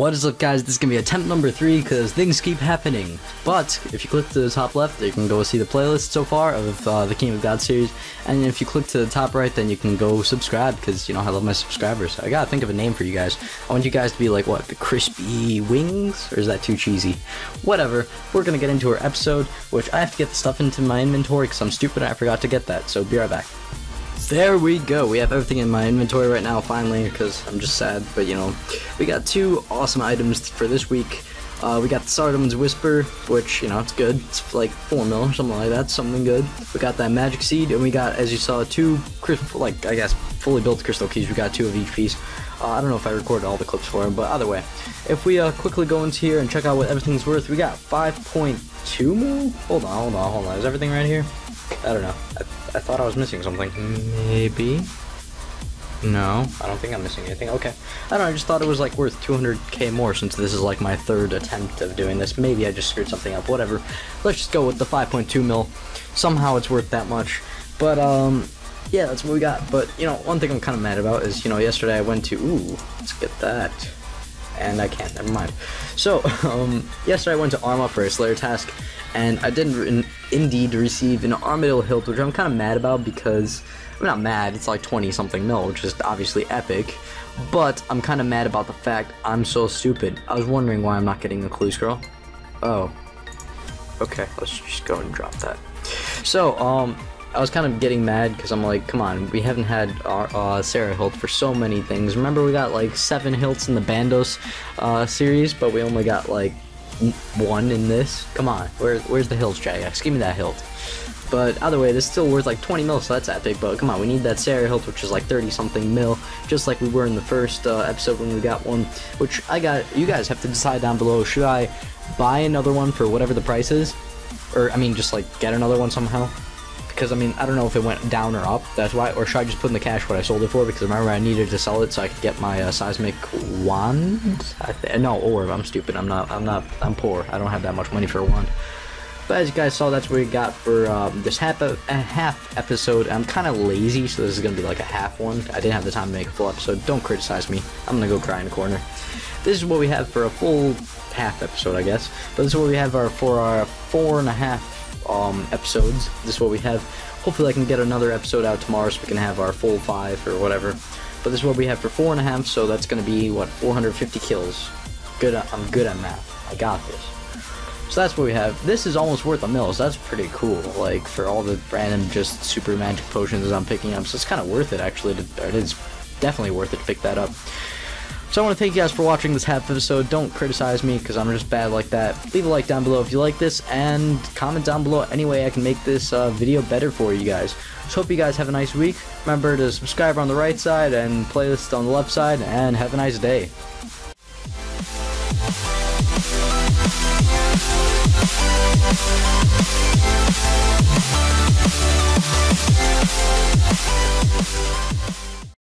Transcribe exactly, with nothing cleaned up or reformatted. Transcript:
What is up, guys? This is gonna be attempt number three because things keep happening. But if you click to the top left, you can go see the playlist so far of uh, the Kingdom of God series, and if you click to the top right, then you can go subscribe because you know I love my subscribers. I gotta think of a name for you guys. I want you guys to be like, what, the crispy wings, or is that too cheesy? Whatever. We're gonna get into our episode, which I have to get the stuff into my inventory because I'm stupid and I forgot to get that. So be right back. There we go, we have everything in my inventory right now, finally, because I'm just sad, but you know, we got two awesome items for this week. Uh, we got the Sardom's Whisper, which, you know, it's good, it's like four mil or something like that, something good. We got that Magic Seed, and we got, as you saw, two, like, I guess, fully built crystal keys. We got two of each piece. Uh, I don't know if I recorded all the clips for them, but either way, if we uh, quickly go into here and check out what everything's worth, we got five point two mil? Hold on, hold on, hold on, is everything right here? I don't know. I, I thought I was missing something. Maybe? No, I don't think I'm missing anything. Okay. I don't know, I just thought it was like worth two hundred K more since this is like my third attempt of doing this. Maybe I just screwed something up, whatever. Let's just go with the five point two mil. Somehow it's worth that much. But, um, yeah, that's what we got. But, you know, one thing I'm kind of mad about is, you know, yesterday I went to, ooh, let's get that. And I can't, never mind. So, um, yesterday I went to Arma for a Slayer task, and I did in, indeed receive an Armadillo Hilt, which I'm kind of mad about because, I'm not mad, it's like twenty something mil, which is obviously epic, but I'm kind of mad about the fact I'm so stupid. I was wondering why I'm not getting a clue scroll. Oh. Okay, let's just go and drop that. So, um, I was kind of getting mad because I'm like, come on, we haven't had our uh, Sarah Hilt for so many things. Remember, we got like seven Hilts in the Bandos uh, series, but we only got like one in this. Come on, where, where's the Hilts, Jagex? Give me that Hilt. But either way, this is still worth like twenty mil, so that's epic. But come on, we need that Sarah Hilt, which is like thirty something mil, just like we were in the first uh, episode when we got one. Which I got. You guys have to decide down below. Should I buy another one for whatever the price is, or I mean, just like get another one somehow? Because, I mean, I don't know if it went down or up, that's why, or should I just put in the cash what I sold it for, because remember I needed to sell it so I could get my uh, seismic wand? I th no, orb, I'm stupid, I'm not, I'm not, I'm poor, I don't have that much money for a wand. But as you guys saw, that's what we got for um, this half, a half episode. I'm kind of lazy, so this is going to be like a half one. I didn't have the time to make a full episode, don't criticize me, I'm going to go cry in the corner. This is what we have for a full half episode, I guess, but this is what we have our, for our four and a half um episodes. This is what we have. Hopefully I can get another episode out tomorrow so we can have our full five or whatever, but this is what we have for four and a half, so that's gonna be what, four hundred fifty kills. Good, I'm good at math, I got this. So that's what we have. This is almost worth a mil, so that's pretty cool, like for all the random just super magic potions I'm picking up, so it's kind of worth it actually to, it is definitely worth it to pick that up. So I want to thank you guys for watching this half episode. Don't criticize me because I'm just bad like that. Leave a like down below if you like this, and comment down below any way I can make this uh, video better for you guys. So hope you guys have a nice week. Remember to subscribe on the right side and playlist on the left side, and have a nice day.